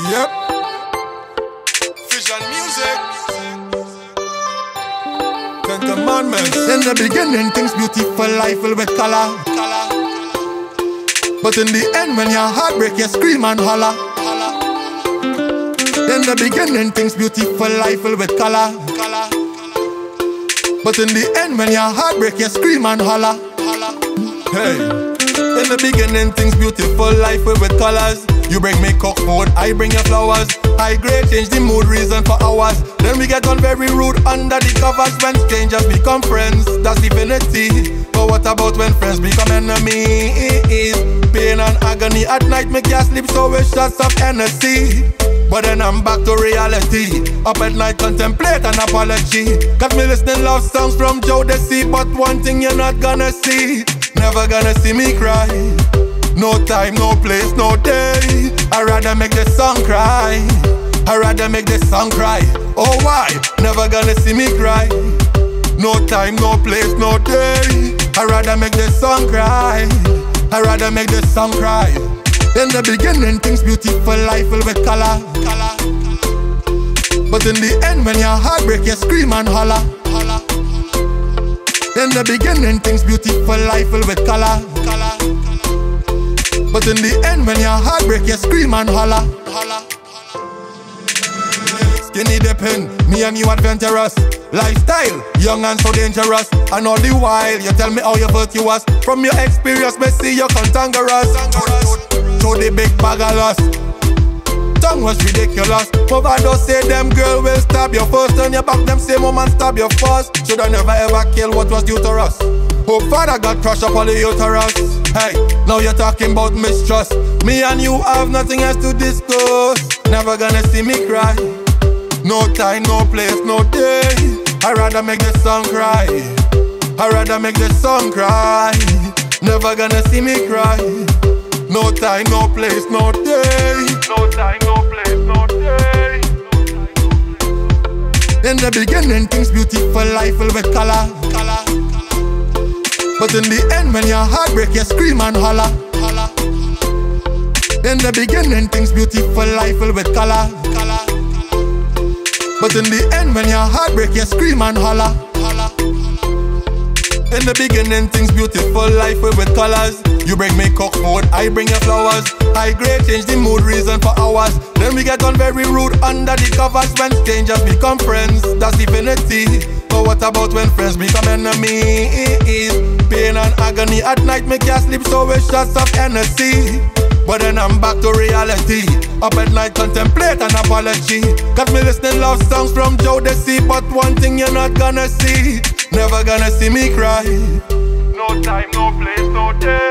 Yep. Vision music. Ten Commandments. In the beginning, things beautiful, life filled with color. But in the end, when your heart break, you scream and holler. In the beginning, things beautiful, life filled with color. But in the end, when your heart break, you scream and holler. Hey. In the beginning, things beautiful, life filled with colors. You bring me cook food, I bring you flowers. High grade, change the mood, reason for hours. Then we get on very rude under the covers. When strangers become friends, that's divinity. But what about when friends become enemies? Pain and agony at night make you sleep, so with shots of energy. But then I'm back to reality. Up at night contemplate an apology. Cause me listening love songs from Jodeci. But one thing you're not gonna see, never gonna see me cry. No time, no place, no day. I'd rather make this song cry. I'd rather make this song cry. Oh why? Never gonna see me cry. No time, no place, no day. I'd rather make this song cry. I'd rather make this song cry. In the beginning, things beautiful, life filled with color. But in the end, when your heart break, you scream and holler. In the beginning, things beautiful, life filled with color. But in the end, when your heart break, you scream and holler. Skinny dipping, me and you adventurous. Lifestyle, young and so dangerous. And all the while, you tell me how you virtuous. From your experience, me see you cantankerous. Show the big bag of lust. Tongue was ridiculous. Overdose say them girl will stab you first. Turn your back, them same woman stab you first. Shoulda never ever kill what was due to us. Oh, Father God crush up all the uterus. Hey, now you're talking about mistrust. Me and you have nothing else to discuss. Never gonna see me cry. No time, no place, no day. I'd rather make this song cry. I'd rather make this song cry. Never gonna see me cry. No time, no place, no day. No time, no place, no day. In the beginning, things beautiful, life filled with color. But in the end, when your heart break, you scream and holler. In the beginning, things beautiful, life filled with color. But in the end, when your heart break, you scream and holler. In the beginning, things beautiful, life filled with colors. You bring me cook food, I bring you flowers. High grade, change the mood, reason for hours. Then we get on very rude under the covers. When strangers become friends, that's divinity. But what about when friends become enemies? Pain and agony at night make you sleep, so with shots of energy. But then I'm back to reality. Up at night contemplate an apology. Cause me listening love songs from Jodeci. But one thing you're not gonna see, never gonna see me cry. No time, no place, no day.